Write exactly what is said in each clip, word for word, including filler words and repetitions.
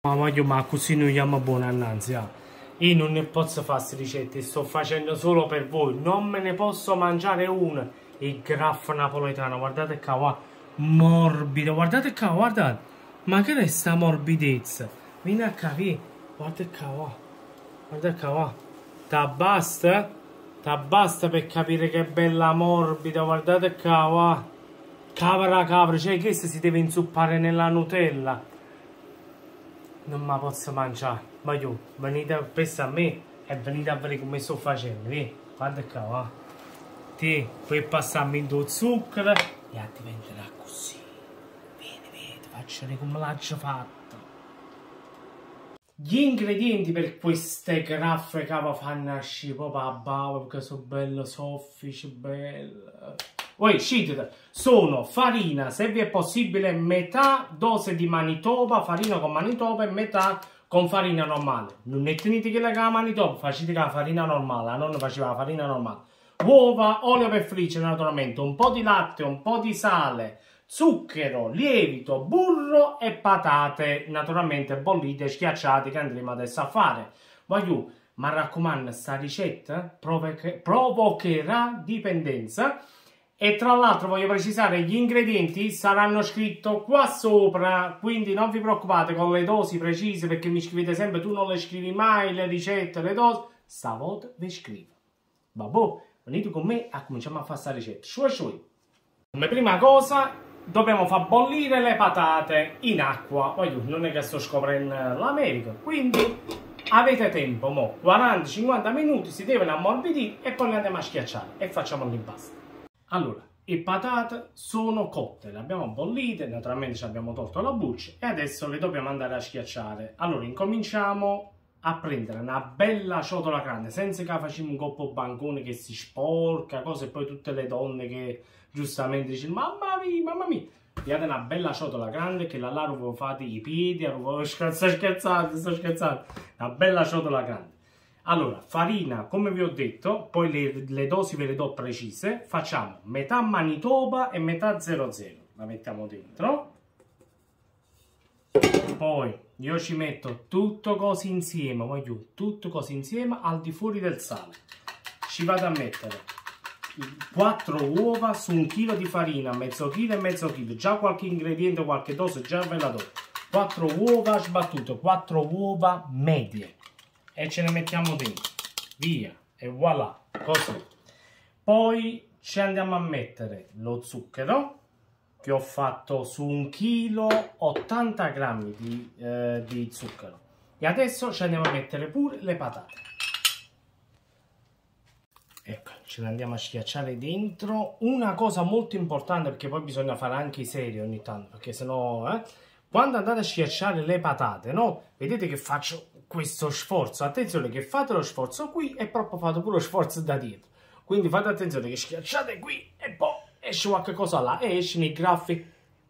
Ma voglio, ma così non andiamo buona annanzi, ah. Io non ne posso fare queste ricette, sto facendo solo per voi, non me ne posso mangiare una. Il graff napoletano, guardate qua, guarda, morbido, guardate qua, guardate, ma che è sta morbidezza? Vieni a capire, guardate qua, guarda, guardate qua, guarda. Ta basta? Ta basta per capire che è bella morbida, guardate qua, guarda. Cavara, cavara, cioè questo si deve inzuppare nella Nutella. Non me la posso mangiare, ma io, venite a pensare a me e venite a vedere come sto facendo, vedi? Guarda qua, va. Ti, puoi passarmi in tuo zucchero e diventerà così. Vieni, vedi, faccio vedere come l'ho già fatto. Gli ingredienti per queste graffe che vi fanno nascere proprio a bava, perché sono belle soffici, belle. Poi, scitete, sono farina, se vi è possibile, metà dose di Manitoba, farina con Manitoba e metà con farina normale. Non ne tenete che la Manitoba, facete la farina normale, la nonna faceva la farina normale. Uova, olio per friggere naturalmente, un po' di latte, un po' di sale, zucchero, lievito, burro e patate, naturalmente bollite, schiacciate, che andremo adesso a fare. Voglio, mi raccomando, sta ricetta provocherà dipendenza. E tra l'altro voglio precisare, gli ingredienti saranno scritti qua sopra, quindi non vi preoccupate con le dosi precise, perché mi scrivete sempre tu non le scrivi mai, le ricette, le dosi. Stavolta vi scrivo. Vabbè, venite con me e cominciamo a fare questa ricetta. Shui shui. Come prima cosa dobbiamo far bollire le patate in acqua. Voglio, non è che sto scoprendo l'America, quindi avete tempo, mo, quaranta cinquanta minuti, si devono ammorbidire e poi le andiamo a schiacciare e facciamo l'impasto. Allora, le patate sono cotte, le abbiamo bollite, naturalmente ci abbiamo tolto la buccia e adesso le dobbiamo andare a schiacciare. Allora, incominciamo a prendere una bella ciotola grande, senza che facciamo un coppo bancone che si sporca, cose, e poi tutte le donne che giustamente dicono mamma mia, mamma mia. Pigliate una bella ciotola grande che là là fate i piedi, sto scherzando, sto scherzando, una bella ciotola grande. Allora, farina, come vi ho detto, poi le, le dosi ve le do precise, facciamo metà Manitoba e metà zero zero, la mettiamo dentro, poi io ci metto tutto così insieme, voglio tutto così insieme al di fuori del sale, ci vado a mettere quattro uova su un chilo di farina, mezzo chilo e mezzo chilo, già qualche ingrediente, qualche dose già ve la do, quattro uova sbattute, quattro uova medie. E ce ne mettiamo dentro, via, e voilà, così. Poi ci andiamo a mettere lo zucchero, che ho fatto su un chilo ottanta grammi di, eh, di zucchero. E adesso ci andiamo a mettere pure le patate. Ecco, ce le andiamo a schiacciare dentro. Una cosa molto importante, perché poi bisogna fare anche i seri ogni tanto, perché sennò, eh, quando andate a schiacciare le patate, no? Vedete che faccio questo sforzo, attenzione che fate lo sforzo qui e proprio fate pure lo sforzo da dietro, quindi fate attenzione che schiacciate qui e poi esce qualche cosa là e escono i graffi.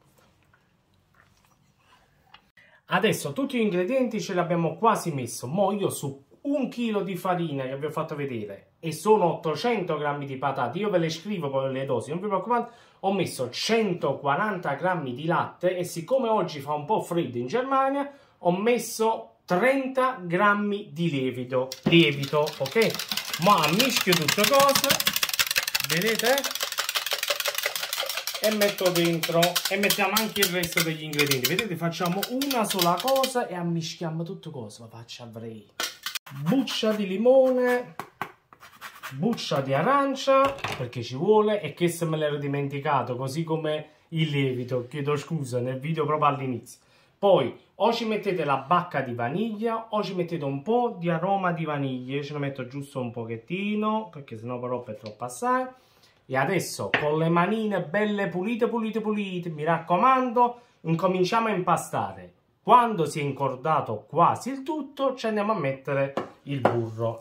Adesso tutti gli ingredienti ce li abbiamo quasi messo, mo io su un chilo di farina che vi ho fatto vedere e sono ottocento grammi di patate, io ve le scrivo poi le dosi, non vi preoccupate, ho messo centoquaranta grammi di latte e siccome oggi fa un po' freddo in Germania ho messo trenta grammi di lievito, lievito, ok? Ma mischio tutte cose, vedete? E metto dentro e mettiamo anche il resto degli ingredienti, vedete? Facciamo una sola cosa e ammischiamo tutte cose, la faccio a vedere. Buccia di limone, buccia di arancia, perché ci vuole, e questo me l'ero dimenticato, così come il lievito, chiedo scusa, nel video proprio all'inizio. Poi o ci mettete la bacca di vaniglia o ci mettete un po' di aroma di vaniglia, io ce ne metto giusto un pochettino perché sennò però è troppo assai. E adesso con le manine belle pulite pulite pulite, mi raccomando, incominciamo a impastare. Quando si è incordato quasi il tutto ci andiamo a mettere il burro.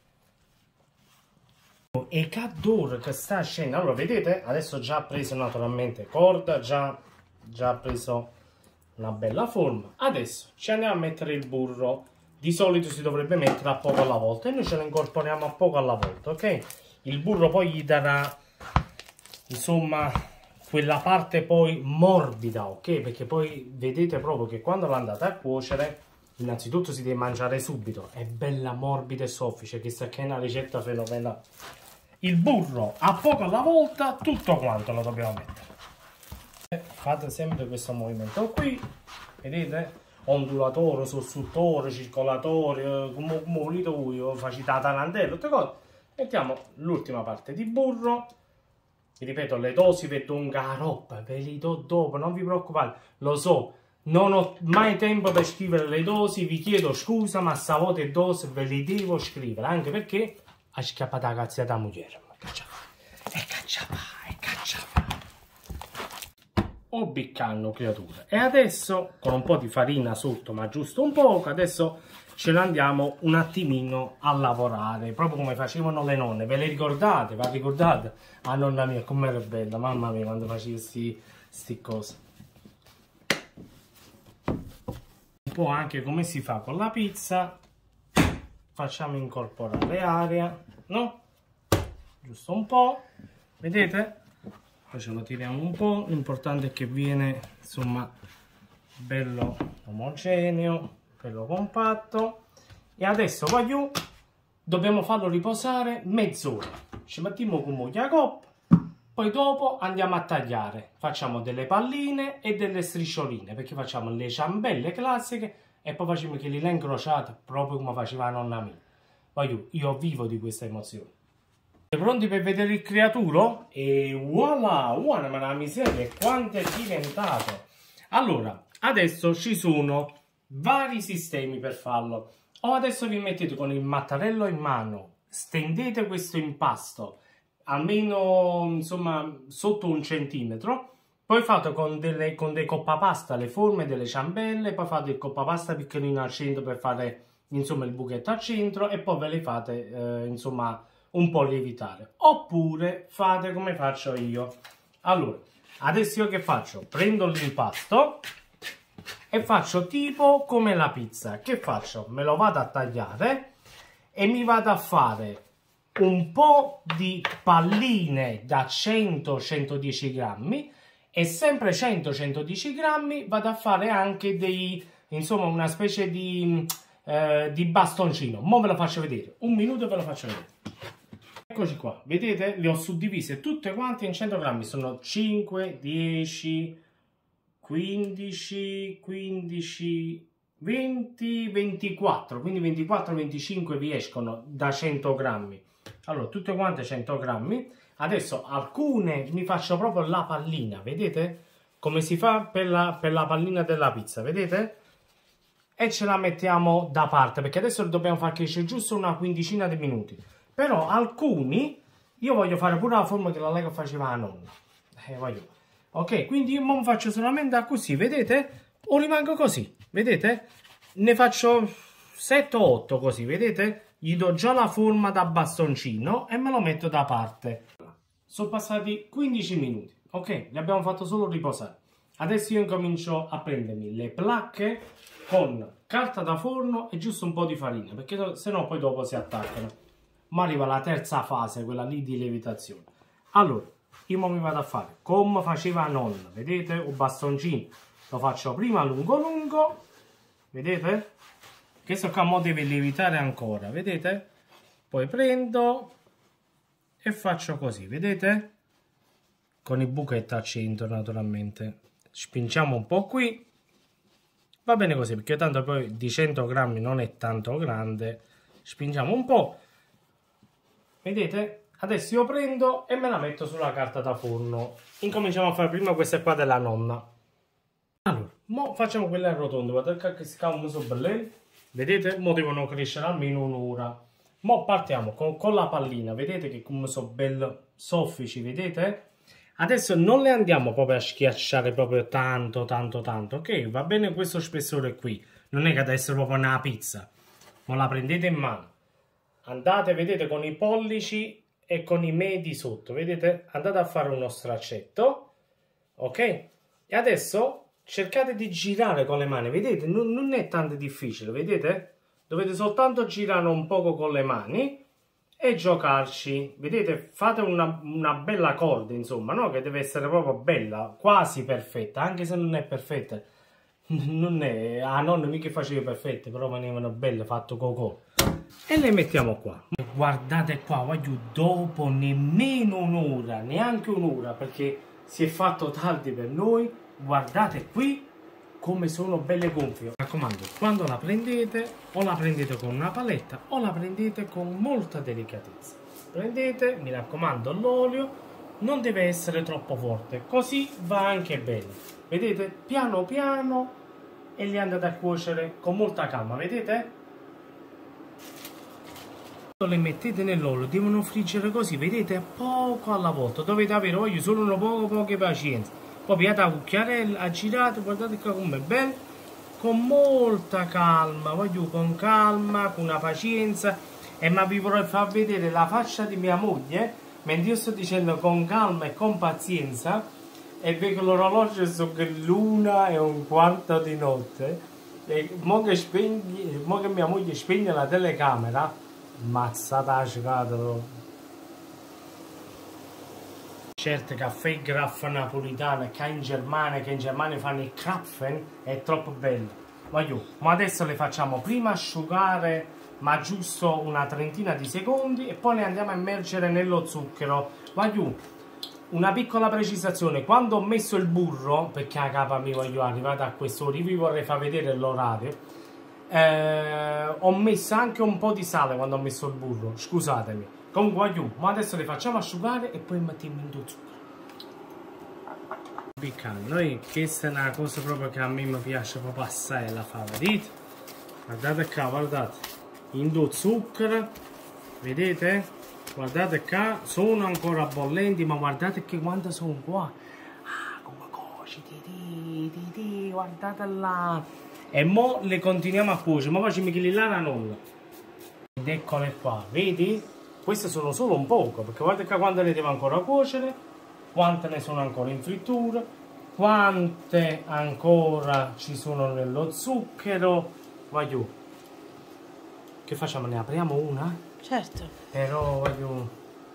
E che odore che sta scendendo, allora vedete adesso già ha preso naturalmente corda, già, già ha preso una bella forma. Adesso ci andiamo a mettere il burro, di solito si dovrebbe mettere a poco alla volta e noi ce lo incorporiamo a poco alla volta, ok? Il burro poi gli darà insomma quella parte poi morbida, ok? Perché poi vedete proprio che quando lo andate a cuocere innanzitutto si deve mangiare subito, è bella morbida e soffice, questa che è una ricetta fenomenale. Il burro a poco alla volta, tutto quanto lo dobbiamo mettere. Fate sempre questo movimento qui, vedete? Ondulatore, sussultore, circolatore, come volete voi, facite la tarantella, tutte cose. Mettiamo l'ultima parte di burro. Vi ripeto, le dosi vi do un roba, ve li do dopo, non vi preoccupate, lo so. Non ho mai tempo per scrivere le dosi, vi chiedo scusa, ma stavolta le dosi ve le devo scrivere, anche perché ha scappato la cazziata da moglie. E cacciava, e cacciava. O biccano, creature. E adesso, con un po' di farina sotto, ma giusto un poco, adesso ce ne andiamo un attimino a lavorare, proprio come facevano le nonne. Ve le ricordate? Vi ricordate? Ah, nonna mia, com'era bella, mamma mia, quando facevi queste cose. Un po' anche come si fa con la pizza, facciamo incorporare aria, no? Giusto un po', vedete? Poi ce lo tiriamo un po', l'importante è che viene, insomma, bello omogeneo, bello compatto. E adesso voglio, dobbiamo farlo riposare mezz'ora. Ci mettiamo con moglie coppa, poi dopo andiamo a tagliare. Facciamo delle palline e delle striscioline, perché facciamo le ciambelle classiche e poi facciamo che le incrociate, proprio come faceva la nonna mia. Voglio, io vivo di questa emozione. Siete pronti per vedere il creaturo? E voilà, voilà, ma la miseria, quanto è diventato! Allora, adesso ci sono vari sistemi per farlo. O adesso vi mettete con il mattarello in mano, stendete questo impasto almeno, insomma, sotto un centimetro, poi fate con, delle, con dei coppapasta le forme delle ciambelle, poi fate il coppapasta piccolino al centro per fare, insomma, il buchetto al centro e poi ve le fate, eh, insomma, un po' lievitare. Oppure fate come faccio io. Allora, adesso io che faccio? Prendo l'impasto e faccio tipo come la pizza. Che faccio? Me lo vado a tagliare e mi vado a fare un po' di palline da cento centodieci grammi e sempre cento centodieci grammi vado a fare anche dei, insomma, una specie di, eh, di bastoncino. Mo ve lo faccio vedere. Un minuto e ve lo faccio vedere. Eccoci qua, vedete? Le ho suddivise tutte quante in cento grammi. Sono cinque, dieci, quindici, quindici, venti, ventiquattro. Quindi ventiquattro, venticinque vi escono da cento grammi. Allora, tutte quante cento grammi. Adesso alcune mi faccio proprio la pallina, vedete? Come si fa per la, per la pallina della pizza, vedete? E ce la mettiamo da parte, perché adesso dobbiamo far crescere giusto una quindicina di minuti. Però alcuni, io voglio fare pure la forma che la Lega faceva la nonna. Eh, voglio. Ok, quindi io non faccio solamente così, vedete? O rimango così, vedete? Ne faccio sette o otto così, vedete? Gli do già la forma da bastoncino e me lo metto da parte. Sono passati quindici minuti, ok? Li abbiamo fatto solo riposare. Adesso io incomincio a prendermi le placche con carta da forno e giusto un po' di farina, perché sennò poi dopo si attaccano. Ma arriva la terza fase, quella lì di lievitazione. Allora, io mi vado a fare come faceva nonna, vedete? Un bastoncino. Lo faccio prima lungo lungo, vedete? Questo qua mo deve lievitare ancora, vedete? Poi prendo e faccio così, vedete? Con il buchetto al centro, naturalmente. Spingiamo un po' qui. Va bene così, perché tanto poi di cento grammi non è tanto grande. Spingiamo un po'. Vedete? Adesso io prendo e me la metto sulla carta da forno. Incominciamo a fare prima queste qua della nonna. Allora, mo facciamo quelle arrotonde, guardate che si calmano so belle. Vedete? Mo devono crescere almeno un'ora. Mo partiamo con, con la pallina, vedete che come sono bello soffici, vedete? Adesso non le andiamo proprio a schiacciare proprio tanto, tanto, tanto, ok? Va bene questo spessore qui. Non è che deve essere proprio una pizza. Ma la prendete in mano. Andate, vedete, con i pollici e con i medi sotto, vedete? Andate a fare uno straccetto, ok? E adesso cercate di girare con le mani, vedete? Non, non è tanto difficile, vedete? Dovete soltanto girare un poco con le mani e giocarci, vedete? Fate una, una bella corda, insomma, no? Che deve essere proprio bella, quasi perfetta, anche se non è perfetta. Non è, a nonna mica faceva perfette, però venivano belle, fatto cocò. E le mettiamo qua. Guardate qua, voglio dopo nemmeno un'ora, neanche un'ora, perché si è fatto tardi per noi. Guardate qui come sono belle gonfie. Mi raccomando, quando la prendete, o la prendete con una paletta o la prendete con molta delicatezza. Prendete, mi raccomando, l'olio non deve essere troppo forte, così va anche bene. Vedete? Piano piano e li andate a cuocere con molta calma, vedete? Le mettete nell'olio, devono friggere così, vedete? Poco alla volta, dovete avere voglio solo una poco poche pazienza. Poi piate la cucchiarella, girate, guardate qua come è bello, con molta calma, voglio con calma, con una pazienza. E ma vi vorrei far vedere la faccia di mia moglie, mentre io sto dicendo con calma e con pazienza, e vedo l'orologio su che l'una e un quarto di notte, e mo che, spegni, mo che mia moglie spegne la telecamera, mazzata la scatola. Certe caffè graffa napolitana che in Germania, che in Germania fanno il Krapfen, è troppo bello. Voglio, ma adesso le facciamo prima asciugare, ma giusto una trentina di secondi, e poi le andiamo a immergere nello zucchero. Voglio, una piccola precisazione: quando ho messo il burro, perché a capa mi voglio arrivare a quest'ora, vi vorrei far vedere l'orario. Eh, ho messo anche un po' di sale quando ho messo il burro, scusatemi. Comunque voglio, ma adesso le facciamo asciugare e poi mettiamo in zucchero. Piccante, noi questa è una cosa proprio che a me mi piace proprio assai la fa, vedete? Guardate qua, guardate, in do zucchero, vedete? Guardate qua, sono ancora bollenti, ma guardate che quanto sono qua. Ah, come cuoci, di, di, di, guardate là. E mo le continuiamo a cuocere, ma facciamo che li là la nonna. Ed eccole qua, vedi? Queste sono solo un poco, perché guardate qua quante ne devo ancora cuocere, quante ne sono ancora in frittura, quante ancora ci sono nello zucchero. Voglio, che facciamo? Ne apriamo una? Certo. Però voglio,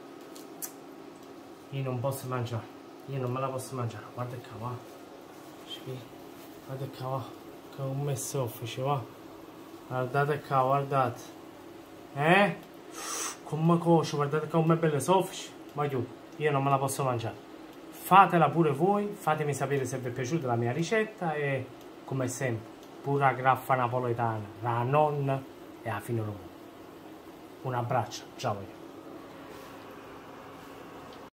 io non posso mangiare, io non me la posso mangiare. Guarda qua, va. Guarda qua, va. Come soffice, va. Guardate qua, guardate. Eh? Come cuoce, guardate come è bella soffice. Ma io, io non me la posso mangiare. Fatela pure voi, fatemi sapere se vi è piaciuta la mia ricetta, e come sempre, pura graffa napoletana, la nonna e a fine romano. Un abbraccio, ciao.